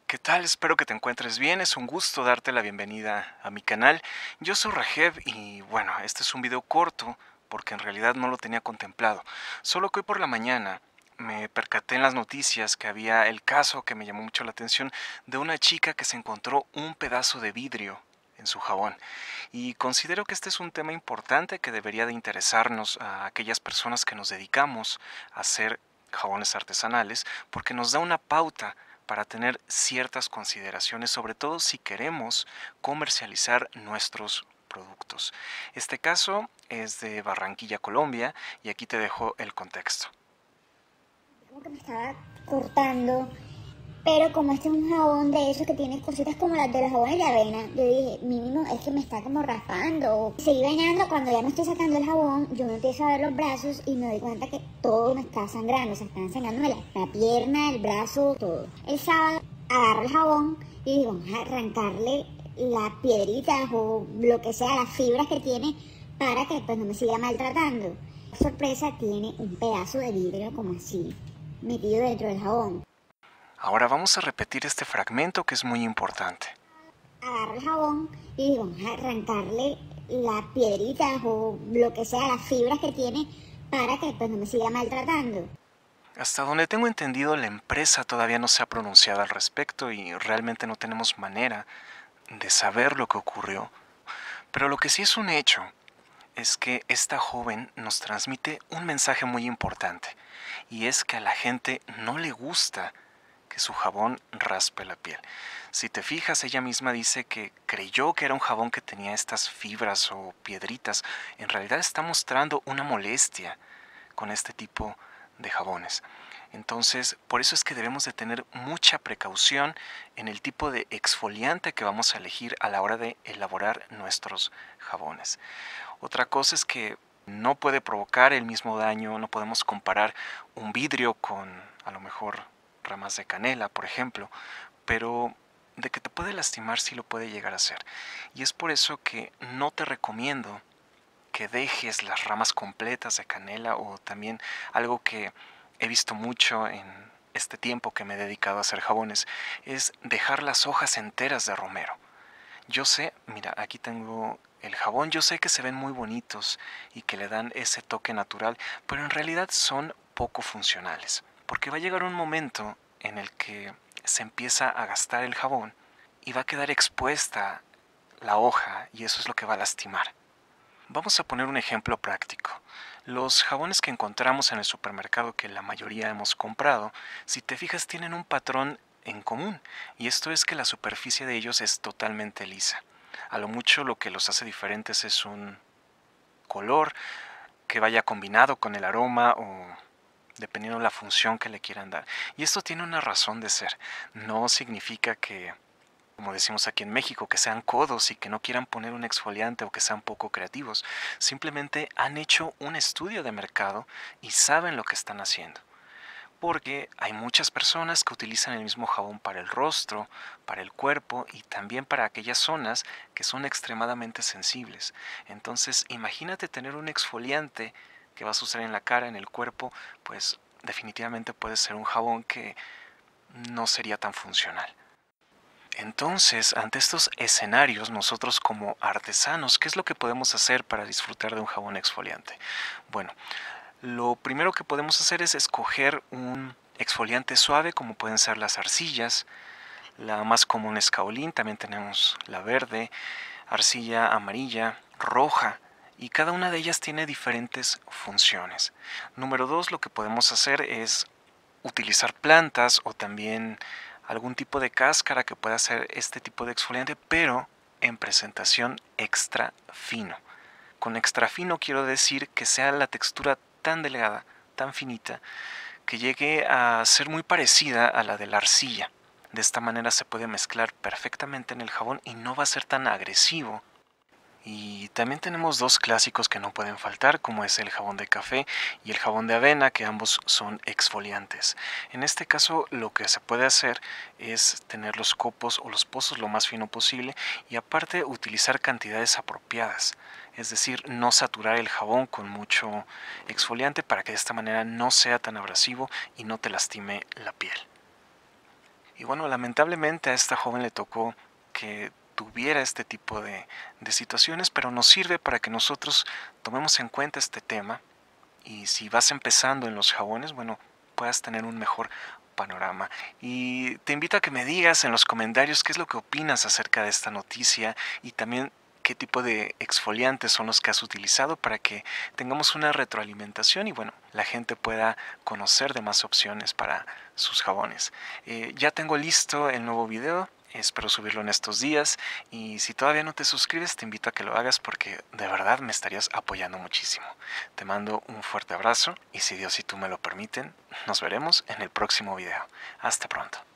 ¿Qué tal? Espero que te encuentres bien. Es un gusto darte la bienvenida a mi canal. Yo soy Rajev y bueno, este es un video corto porque en realidad no lo tenía contemplado. Solo que hoy por la mañana me percaté en las noticias que había el caso que me llamó mucho la atención de una chica que se encontró un pedazo de vidrio en su jabón. Y considero que este es un tema importante que debería de interesarnos a aquellas personas que nos dedicamos a hacer jabones artesanales porque nos da una pauta para tener ciertas consideraciones, sobre todo si queremos comercializar nuestros productos. Este caso es de Barranquilla, Colombia, y aquí te dejo el contexto. Como que me estaba cortando, pero como este es un jabón de esos que tiene cositas como las de los jabones de avena, yo dije, mínimo es que me está como raspando. Seguí bañando, cuando ya me estoy sacando el jabón, yo me empiezo a ver los brazos y me doy cuenta que todo me está sangrando, o sea, están sangrándome la pierna, el brazo, todo. El sábado agarro el jabón y digo, vamos a arrancarle las piedritas o lo que sea, las fibras que tiene para que pues no me siga maltratando. Sorpresa, tiene un pedazo de vidrio como así metido dentro del jabón. Ahora vamos a repetir este fragmento que es muy importante. Agarro el jabón y digo, vamos a arrancarle las piedritas o lo que sea, las fibras que tiene para que pues no me siga maltratando. Hasta donde tengo entendido, la empresa todavía no se ha pronunciado al respecto y realmente no tenemos manera de saber lo que ocurrió. Pero lo que sí es un hecho es que esta joven nos transmite un mensaje muy importante, y es que a la gente no le gusta que su jabón raspe la piel. Si te fijas, ella misma dice que creyó que era un jabón que tenía estas fibras o piedritas. En realidad está mostrando una molestia con este tipo de jabones. Entonces, por eso es que debemos de tener mucha precaución en el tipo de exfoliante que vamos a elegir a la hora de elaborar nuestros jabones. Otra cosa es que no puede provocar el mismo daño, no podemos comparar un vidrio con a lo mejor ramas de canela, por ejemplo, pero de que te puede lastimar sí lo puede llegar a ser. Y es por eso que no te recomiendo que dejes las ramas completas de canela, o también algo que he visto mucho en este tiempo que me he dedicado a hacer jabones, es dejar las hojas enteras de romero. Yo sé, mira, aquí tengo el jabón, yo sé que se ven muy bonitos y que le dan ese toque natural, pero en realidad son poco funcionales, porque va a llegar un momento en el que se empieza a gastar el jabón y va a quedar expuesta la hoja, y eso es lo que va a lastimar. Vamos a poner un ejemplo práctico. Los jabones que encontramos en el supermercado, que la mayoría hemos comprado, si te fijas tienen un patrón en común, y esto es que la superficie de ellos es totalmente lisa. A lo mucho lo que los hace diferentes es un color que vaya combinado con el aroma, o dependiendo de la función que le quieran dar. Y esto tiene una razón de ser. No significa que, como decimos aquí en México, que sean codos y que no quieran poner un exfoliante o que sean poco creativos. Simplemente han hecho un estudio de mercado y saben lo que están haciendo. Porque hay muchas personas que utilizan el mismo jabón para el rostro, para el cuerpo y también para aquellas zonas que son extremadamente sensibles. Entonces, imagínate tener un exfoliante que vas a usar en la cara, en el cuerpo, pues definitivamente puede ser un jabón que no sería tan funcional. Entonces, ante estos escenarios, nosotros como artesanos, ¿qué es lo que podemos hacer para disfrutar de un jabón exfoliante? Bueno, lo primero que podemos hacer es escoger un exfoliante suave, como pueden ser las arcillas. La más común es kaolín, también tenemos la verde, arcilla amarilla, roja, y cada una de ellas tiene diferentes funciones. Número 2, lo que podemos hacer es utilizar plantas o también algún tipo de cáscara que pueda hacer este tipo de exfoliante, pero en presentación extra fino. Con extra fino quiero decir que sea la textura tan delgada, tan finita, que llegue a ser muy parecida a la de la arcilla. De esta manera se puede mezclar perfectamente en el jabón y no va a ser tan agresivo. Y también tenemos dos clásicos que no pueden faltar, como es el jabón de café y el jabón de avena, que ambos son exfoliantes. En este caso, lo que se puede hacer es tener los copos o los pozos lo más fino posible, y aparte utilizar cantidades apropiadas. Es decir, no saturar el jabón con mucho exfoliante para que de esta manera no sea tan abrasivo y no te lastime la piel. Y bueno, lamentablemente a esta joven le tocó que tuviera este tipo de situaciones, pero nos sirve para que nosotros tomemos en cuenta este tema y si vas empezando en los jabones, bueno, puedas tener un mejor panorama. Y te invito a que me digas en los comentarios qué es lo que opinas acerca de esta noticia y también qué tipo de exfoliantes son los que has utilizado para que tengamos una retroalimentación y bueno, la gente pueda conocer de más opciones para sus jabones. Ya tengo listo el nuevo video. Espero subirlo en estos días y si todavía no te suscribes te invito a que lo hagas porque de verdad me estarías apoyando muchísimo. Te mando un fuerte abrazo y si Dios y tú me lo permiten, nos veremos en el próximo video. Hasta pronto.